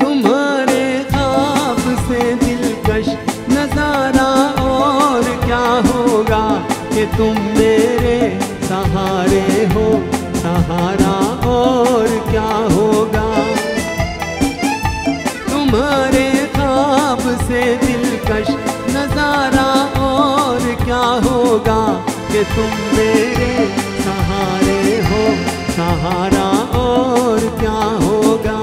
तुम्हारे ख्वाब से दिलकश नजारा और क्या होगा कि तुम मेरे सहारे हो, सहारा और क्या होगा। तुम्हारे ख्वाब से दिलकश नजारा और क्या होगा कि तुम मेरे सहारे हो, सहारा और क्या होगा।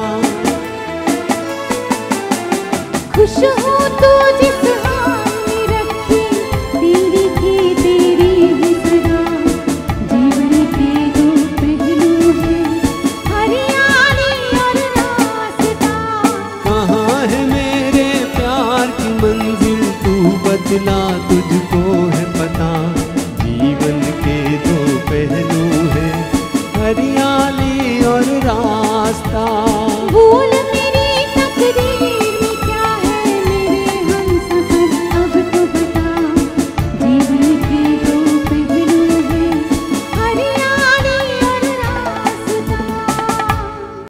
खुश हो तो जिस हाल में रखी तेरी थी तेरी ही सदा। जीवन के दो पहलू हैं, हरियाली और रास्ता। कहाँ है मेरे प्यार की मंजिल, तू बदला तुझको है पता। जीवन के दो पहलू हैं, हरियाली और रास्ता। भूल